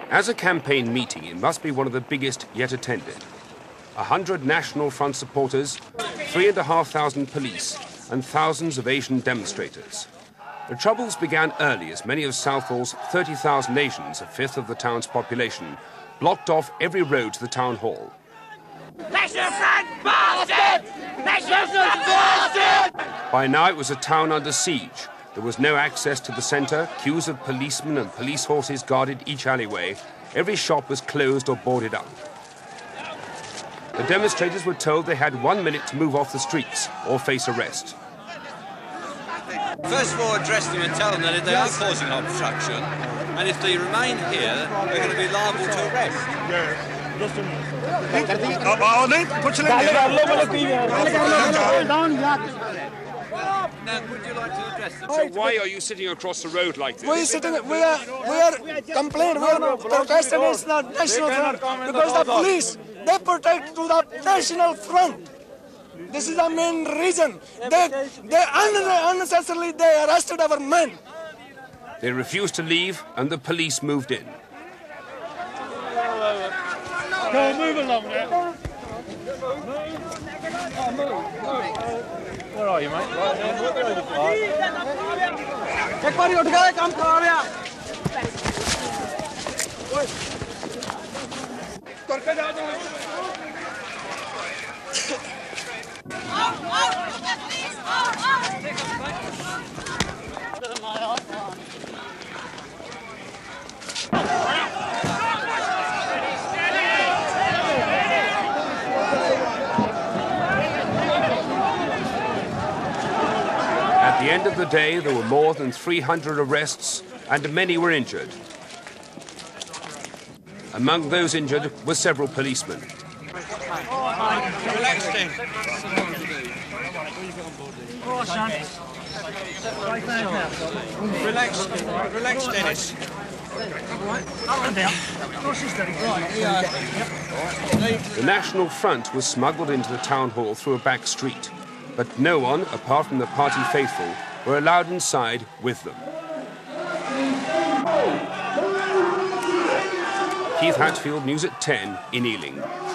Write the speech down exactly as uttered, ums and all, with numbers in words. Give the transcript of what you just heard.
As a campaign meeting, it must be one of the biggest yet attended. A hundred National Front supporters, three and a half thousand police, and thousands of Asian demonstrators. The troubles began early as many of Southall's thirty thousand Asians, a fifth of the town's population, blocked off every road to the town hall. National Front, bastard! National Front, bastard! By now it was a town under siege. There was no access to the centre, queues of policemen and police horses guarded each alleyway. Every shop was closed or boarded up. The demonstrators were told they had one minute to move off the streets or face arrest. First of all, address them and tell them that if they are causing obstruction, and if they remain here, they're going to be liable to arrest. Now, would you like to address them? So why are you sitting across the road like this? We sitting, we are, we are complaining, we are protesting against the National Front because the police, they protect to the National Front. This is the main reason. They, they unnecessarily they arrested our men. They refused to leave and the police moved in. Go, move along there. Where are you, mate? एक बारी उठ गए काम करा रहा करके जा दो At the end of the day, there were more than three hundred arrests and many were injured. Among those injured were several policemen. Relax, then. Relax, relax, Dennis. The National Front was smuggled into the town hall through a back street, but no one, apart from the party faithful, were allowed inside with them. Keith Hatfield, News at ten in Ealing.